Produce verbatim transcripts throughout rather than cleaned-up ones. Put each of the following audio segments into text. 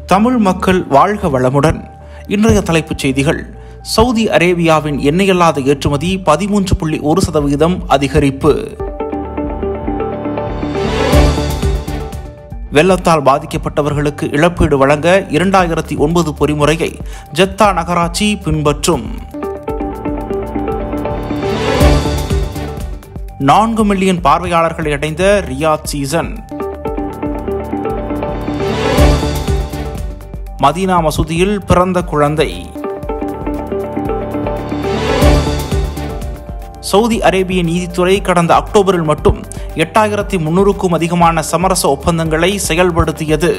தமிழ் மக்கள் வாழ்க வளமுடன். இன்றைய தலைப்புச் செய்திகள். சவுதி அரேபியாவின் எண்ணெயில்லாத ஏற்றுமதி பதிமூன்று புள்ளி ஒரு சதவீதம் அதிகரிப்பு. வெள்ளத்தால் பாதிக்கப்பட்டவர்களுக்கு இழப்பீடு வழங்க இரண்டாயிரத்தி ஒன்பது பொறிமுறையை ஜத்தா நகராட்சி பின்பற்றும். நான்கு மில்லியன் பார்வையாளர்களை அடைந்த ரியாத் சீசன். மதீனா மசூதியில் பிறந்த குழந்தை. சவுதி அரேபிய நீதித்துறை கடந்த அக்டோபரில் மட்டும் எட்டாயிரத்தி முன்னூறுக்கும் அதிகமான சமரச ஒப்பந்தங்களை செயல்படுத்தியது.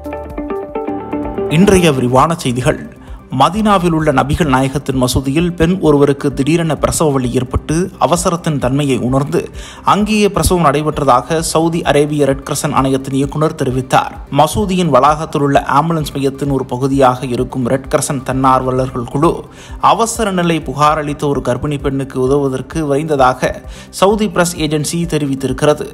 இன்றைய விரிவான செய்திகள். மதீனாவில் உள்ள நபிகள் நாயகத்தின் மசூதியில் பெண் ஒருவருக்கு திடீரென பிரசவ வலி ஏற்பட்டு அவசரத்தின் தன்மையை உணர்ந்து அங்கேயே பிரசவம் நடைபெற்றதாக சவுதி அரேபிய ரெட் கிரசன்ட் ஆணையத்தின் இயக்குநர் தெரிவித்தார். மசூதியின் வளாகத்தில் உள்ள ஆம்புலன்ஸ் மையத்தின் ஒரு பகுதியாக இருக்கும் ரெட் கிரசன்ட் தன்னார்வலர்கள் குழு அவசர நிலை புகார் அளித்த ஒரு கர்ப்பிணி பெண்ணுக்கு உதவுவதற்கு விரைந்ததாக சவுதி பிரஸ் ஏஜென்சி தெரிவித்திருக்கிறது.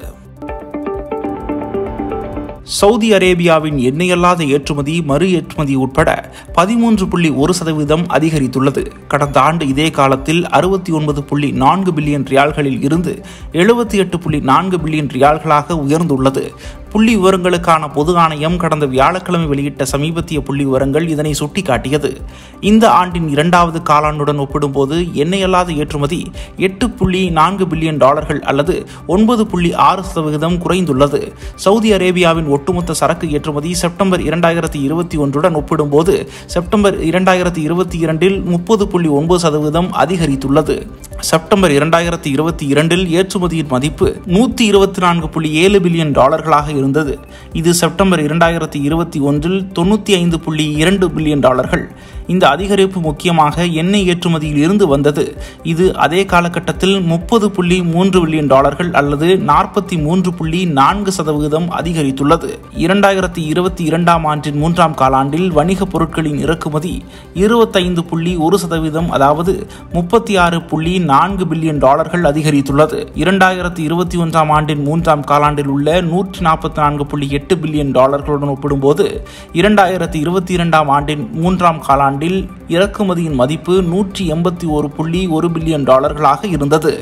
சவுதி அரேபியாவின் எண்ணெயில்லாத ஏற்றுமதி மறு ஏற்றுமதி உட்பட பதிமூன்று புள்ளி ஒரு சதவீதம் அதிகரித்துள்ளது. கடந்த ஆண்டு இதே காலத்தில் அறுபத்தி ஒன்பது புள்ளி நான்கு பில்லியன் ரியால்களில் இருந்து எழுபத்தி எட்டு புள்ளி நான்கு பில்லியன் ரியால்களாக உயர்ந்துள்ளது. புள்ளி விவரங்களுக்கான பொது ஆணையம் கடந்த வியாழக்கிழமை வெளியிட்ட சமீபத்திய புள்ளி விவரங்கள் இதனை சுட்டிக்காட்டியது. இந்த ஆண்டின் இரண்டாவது காலாண்டுடன் ஒப்பிடும்போது எண்ணெயில்லாத ஏற்றுமதி எட்டு புள்ளி நான்கு பில்லியன் டாலர்கள் அல்லது ஒன்பது புள்ளி ஆறு சதவீதம் குறைந்துள்ளது. சவுதி அரேபியாவின் ஒட்டுமொத்த சரக்கு ஏற்றுமதி செப்டம்பர் இரண்டாயிரத்தி இருபத்தி ஒன்றுடன் ஒப்பிடும்போது செப்டம்பர் இரண்டாயிரத்தி இருபத்தி இரண்டில் முப்பது புள்ளி ஒன்பது சதவீதம் அதிகரித்துள்ளது. செப்டம்பர் இரண்டாயிரத்தி இருபத்தி இரண்டில் ஏற்றுமதியின் மதிப்பு நூற்றி இருபத்தி நான்கு புள்ளி ஏழு பில்லியன் டாலர்களாக இருந்தது. இது செப்டம்பர் இரண்டாயிரத்தி இருபத்தி ஒன்றில் தொண்ணூற்றி ஐந்து புள்ளி இரண்டு பில்லியன் டாலர்கள். இந்த அதிகரிப்பு முக்கியமாக எண்ணெய் ஏற்றுமதியில் இருந்து வந்தது. இது அதே காலகட்டத்தில் முப்பது புள்ளி மூன்று பில்லியன் டாலர்கள் அல்லது நாற்பத்தி மூன்று புள்ளி நான்கு சதவீதம் அதிகரித்துள்ளது. இரண்டாயிரத்தி இருபத்தி இரண்டாம் ஆண்டின் மூன்றாம் காலாண்டில் வணிக பொருட்களின் இறக்குமதி இருபத்தைந்து புள்ளி ஒரு சதவீதம் அதாவது முப்பத்தி ஆறு புள்ளி நான்கு பில்லியன் டாலர்கள் அதிகரித்துள்ளது. இரண்டாயிரத்தி இருபத்தி ஒன்றாம் ஆண்டின் மூன்றாம் காலாண்டில் உள்ள நூற்றி நாற்பத்தி நான்கு புள்ளி எட்டு பில்லியன் டாலர்களுடன் ஒப்பிடும்போது இரண்டாயிரத்தி இருபத்தி இரண்டாம் ஆண்டின் மூன்றாம் காலாண்டில் இறக்குமதியின் மதிப்பு நூற்றி எண்பத்தி ஒரு புள்ளி ஒரு பில்லியன் டாலர்களாக இருந்தது.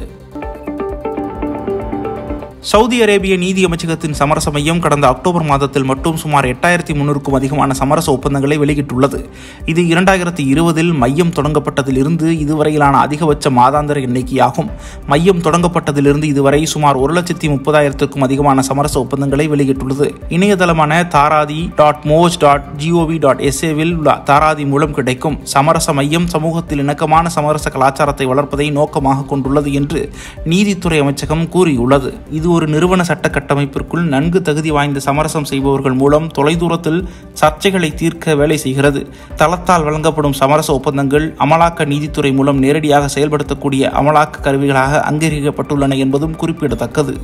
சவுதி அரேபிய நீதி அமைச்சகத்தின் சமரச மையம் கடந்த அக்டோபர் மாதத்தில் மட்டும் சுமார் எட்டாயிரத்தி முன்னூறுக்கும் அதிகமான சமரச ஒப்பந்தங்களை வெளியிட்டுள்ளது. இது இரண்டாயிரத்தி இருபதில் மையம் தொடங்கப்பட்டதிலிருந்து இதுவரையிலான அதிகபட்ச மாதாந்திர எண்ணிக்கையாகும். மையம் தொடங்கப்பட்டதிலிருந்து இதுவரை சுமார் ஒரு லட்சத்தி முப்பதாயிரத்திற்கும் அதிகமான சமரச ஒப்பந்தங்களை வெளியிட்டுள்ளது. இணையதளமான தாராதி dot moj dot gov dot எஸ்ஏவில் உள்ள தாராதி மூலம் கிடைக்கும் சமரச மையம் சமூகத்தில் இணக்கமான சமரச கலாச்சாரத்தை வளர்ப்பதை நோக்கமாக கொண்டுள்ளது என்று நீதித்துறை அமைச்சகம் கூறியுள்ளது. இது ஒரு நிறுவன சட்ட கட்டமைப்பிற்குள் நன்கு தகுதி வாய்ந்த சமரசம் செய்பவர்கள் மூலம் தொலைதூரத்தில் சர்ச்சைகளை தீர்க்க வேலை செய்கிறது. தளத்தால் வழங்கப்படும் சமரச ஒப்பந்தங்கள் அமலாக்க நீதித்துறை மூலம் நேரடியாக செயல்படுத்தக்கூடிய அமலாக்க கருவிகளாக அங்கீகரிக்கப்பட்டுள்ளன என்பதும் குறிப்பிடத்தக்கது.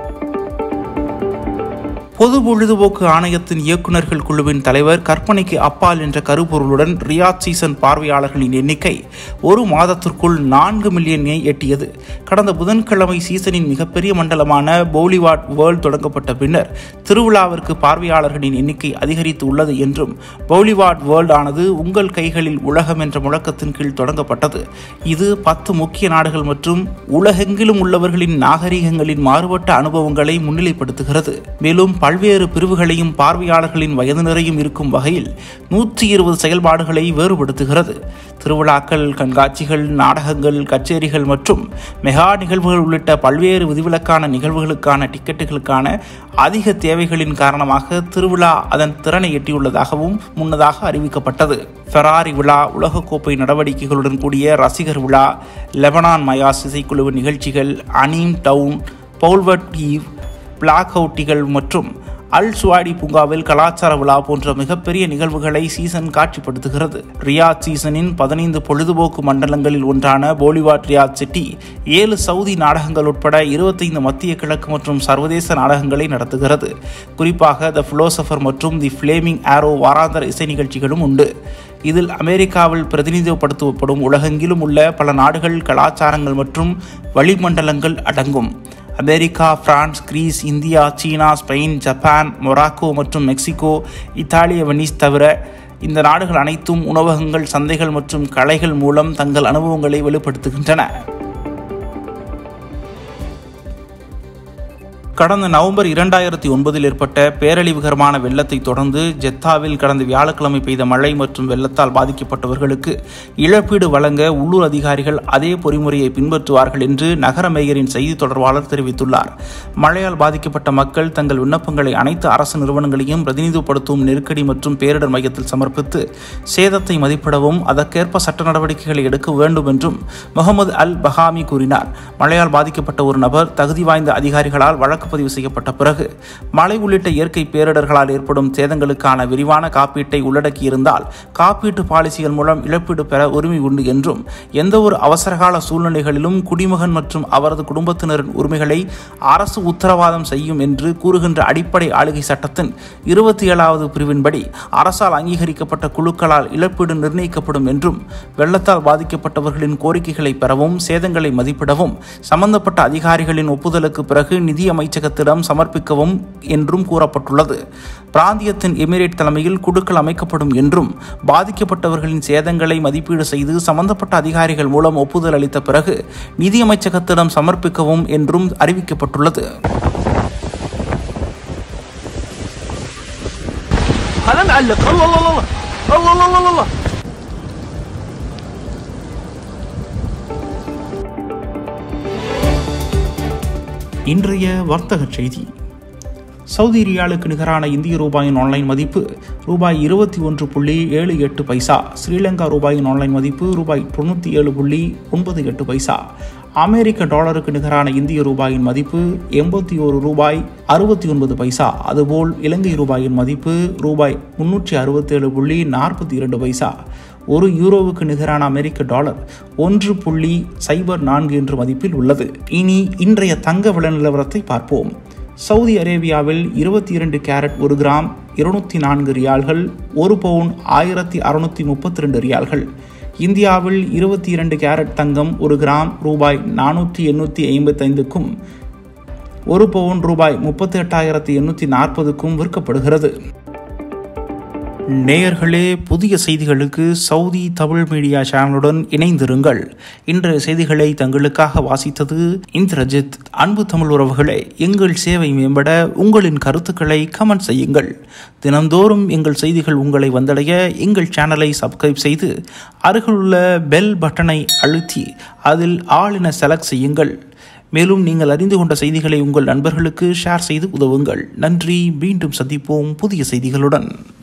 பொது பொழுதுபோக்கு ஆணையத்தின் இயக்குநர்கள் குழுவின் தலைவர் கற்பனைக்கு அப்பால் என்ற கருப்பொருளுடன் ரியாத் சீசன் பார்வையாளர்களின் எண்ணிக்கை ஒரு மாதத்திற்குள் நான்கு மில்லியனை எட்டியது. கடந்த புதன்கிழமை சீசனின் மிகப்பெரிய மண்டலமான பவுலிவாட் வேர்ல்ட் தொடங்கப்பட்ட பின்னர் திருவிழாவிற்கு பார்வையாளர்களின் எண்ணிக்கை அதிகரித்து உள்ளது என்றும் பவுலிவாட் வேர்ல்ட் ஆனது உங்கள் கைகளில் உலகம் என்ற முழக்கத்தின் கீழ் தொடங்கப்பட்டது. இது பத்து முக்கிய நாடுகள் மற்றும் உலகெங்கிலும் உள்ளவர்களின் நாகரிகங்களின் மாறுபட்ட அனுபவங்களை முன்னிலைப்படுத்துகிறது. மேலும் பல்வேறு பிரிவுகளையும் பார்வையாளர்களின் வயதினரையும் இருக்கும் வகையில் நூற்றி இருபது செயல்பாடுகளை வேறுபடுத்துகிறது. திருவிழாக்கள், கண்காட்சிகள், நாடகங்கள், கச்சேரிகள் மற்றும் மெகா நிகழ்வுகள் உள்ளிட்ட பல்வேறு விதிவிலக்கான நிகழ்வுகளுக்கான டிக்கெட்டுகளுக்கான அதிக தேவைகளின் காரணமாக திருவிழா அதன் திறனை எட்டியுள்ளதாகவும் முன்னதாக அறிவிக்கப்பட்டது. ஃபெராரி விழா, உலகக்கோப்பை நடவடிக்கைகளுடன் கூடிய ரசிகர் விழா, லெபனான் மயாஸ் இசைக்குழுவின் நிகழ்ச்சிகள், அனீம் டவுன், பவுல்வர்ட் ஈவ், பிளாக் அவுட்டிகள் மற்றும் அல் சுவாடி பூங்காவில் கலாச்சார விழா போன்ற மிகப்பெரிய நிகழ்வுகளை சீசன் காட்சிப்படுத்துகிறது. ரியாத் சீசனின் பதினைந்து பொழுதுபோக்கு மண்டலங்களில் ஒன்றான போலிவாட் ரியாத் சிட்டி ஏழு சவுதி நாடகங்கள் உட்பட இருபத்தைந்து மத்திய கிழக்கு மற்றும் சர்வதேச நாடகங்களை நடத்துகிறது. குறிப்பாக த பிலோசபர் மற்றும் தி ஃபிளேமிங் ஆரோ வாராந்தர இசை நிகழ்ச்சிகளும் உண்டு. இதில் அமெரிக்காவில் பிரதிநிதித்துவப்படுத்தப்படும் உலகெங்கிலும் உள்ள பல நாடுகள், கலாச்சாரங்கள் மற்றும் வளிமண்டலங்கள் அடங்கும். America, France, Greece, India, China, Spain, Japan, Morocco மற்றும் மெக்சிகோ, இத்தாலிய வெனிஸ் தவிர இந்த நாடுகள் அனைத்தும் உணவகங்கள், சந்தைகள் மற்றும் கலைகள் மூலம் தங்கள் அனுபவங்களை வெளிப்படுத்துகின்றன. கடந்த நவம்பர் இரண்டாயிரத்தி ஒன்பதில் ஏற்பட்ட பேரழிவுகரமான வெள்ளத்தை தொடர்ந்து ஜெத்தாவில் கடந்த வியாழக்கிழமை பெய்த மழை மற்றும் வெள்ளத்தால் பாதிக்கப்பட்டவர்களுக்கு இழப்பீடு வழங்க உள்ளூர் அதிகாரிகள் அதே பொறிமுறையை பின்பற்றுவார்கள் என்று நகர மேயரின் செய்தி தொடர்பாளர் தெரிவித்துள்ளார். மழையால் பாதிக்கப்பட்ட மக்கள் தங்கள் விண்ணப்பங்களை அனைத்து அரசு நிறுவனங்களையும் பிரதிநிதித்துவப்படுத்தும் நெருக்கடி மற்றும் பேரிடர் மையத்தில் சமர்ப்பித்து சேதத்தை மதிப்பிடவும் அதற்கேற்ப சட்ட நடவடிக்கைகளை எடுக்க வேண்டும் என்றும் முகமது அல் பஹாமி கூறினார். மழையால் பாதிக்கப்பட்ட ஒரு நபர் தகுதி வாய்ந்த அதிகாரிகளால் வழக்கு பதிவு செய்யப்பட்ட பிறகு மழை உள்ளிட்ட இயற்கை பேரிடர்களால் ஏற்படும் சேதங்களுக்கான விரிவான காப்பீட்டை உள்ளடக்கியிருந்தால் காப்பீட்டு பாலிசிகள் மூலம் இழப்பீடு பெற உரிமை உண்டு என்றும் எந்த ஒரு அவசரகால சூழ்நிலைகளிலும் குடிமகன் மற்றும் அவரது குடும்பத்தினரின் உரிமைகளை அரசு உத்தரவாதம் செய்யும் என்று கூறுகின்ற அடிப்படை ஆளுகை சட்டத்தின் இருபத்தி ஏழாவது பிரிவின்படி அரசால் அங்கீகரிக்கப்பட்ட குழுக்களால் இழப்பீடு நிர்ணயிக்கப்படும் என்றும் வெள்ளத்தால் பாதிக்கப்பட்டவர்களின் கோரிக்கைகளை பெறவும் சேதங்களை மதிப்பிடவும் சம்பந்தப்பட்ட அதிகாரிகளின் ஒப்புதலுக்கு பிறகு நிதி அமைச்சகத்திடம் சமர்ப்பிக்கவும் என்றும் கூறப்பட்டுள்ளது. பிராந்தியத்தின் எமிரேட் தலைமையில் குழுக்கள் அமைக்கப்படும் என்றும் பாதிக்கப்பட்டவர்களின் சேதங்களை மதிப்பீடு செய்து சம்பந்தப்பட்ட அதிகாரிகள் மூலம் ஒப்புதல் அளித்த பிறகு நிதி அமைச்சகத்திடம் சமர்ப்பிக்கவும் என்றும் அறிவிக்கப்பட்டுள்ளது. இன்றைய வர்த்தக செய்தி. சவுதி ரியாலுக்கு நிகரான இந்திய ரூபாயின் ஆன்லைன் மதிப்பு ரூபாய் இருபத்தி ஒன்று புள்ளி ஏழு எட்டு பைசா. ஸ்ரீலங்கா ரூபாயின் ஆன்லைன் மதிப்பு ரூபாய் தொண்ணூற்றி ஏழு புள்ளி ஒன்பது எட்டு பைசா. அமெரிக்க டாலருக்கு நிகரான இந்திய ரூபாயின் மதிப்பு எண்பத்தி ஒரு ரூபாய் அறுபத்தி ஒன்பது பைசா. அதுபோல் இலங்கை ரூபாயின் மதிப்பு ரூபாய் முன்னூற்றி அறுபத்தேழு புள்ளி நாற்பத்தி இரண்டு பைசா. ஒரு யூரோவுக்கு நிகரான அமெரிக்க டாலர் ஒன்று புள்ளி சைபர் நான்கு என்ற மதிப்பில் உள்ளது. இனி இன்றைய தங்க விலை நிலவரத்தை பார்ப்போம். சவுதி அரேபியாவில் இருபத்தி இரண்டு கேரட் ஒரு கிராம் இருநூத்தி நான்கு ரியால்கள், ஒரு பவுன் ஆயிரத்தி அறுநூத்தி முப்பத்தி ரெண்டு ரியால்கள். இந்தியாவில் இருபத்தி இரண்டு கேரட் தங்கம் ஒரு கிராம் ரூபாய் நானூற்றி எண்ணூற்றி ஐம்பத்தி ஐந்துக்கும் ஒரு பவுன் ரூபாய் முப்பத்தி எட்டாயிரத்தி எண்ணூற்றி நாற்பதுக்கும் விற்கப்படுகிறது. நேயர்களே, புதிய செய்திகளுக்கு சவுதி தமிழ் மீடியா சேனலுடன் இணைந்திருங்கள். இன்றைய செய்திகளை தங்களுக்காக வாசித்தது இந்திரஜித். அன்பு தமிழ் உறவுகளே, எங்கள் சேவை மேம்பட உங்களின் கருத்துக்களை கமெண்ட் செய்யுங்கள். தினந்தோறும் எங்கள் செய்திகள் உங்களை வந்தடைய எங்கள் சேனலை சப்ஸ்கிரைப் செய்து அருகிலுள்ள பெல் பட்டனை அழுத்தி அதில் ஆல் என செலக்ட் செய்யுங்கள். மேலும் நீங்கள் அறிந்து கொண்ட செய்திகளை உங்கள் நண்பர்களுக்கு ஷேர் செய்து உதவுங்கள். நன்றி. மீண்டும் சந்திப்போம் புதிய செய்திகளுடன்.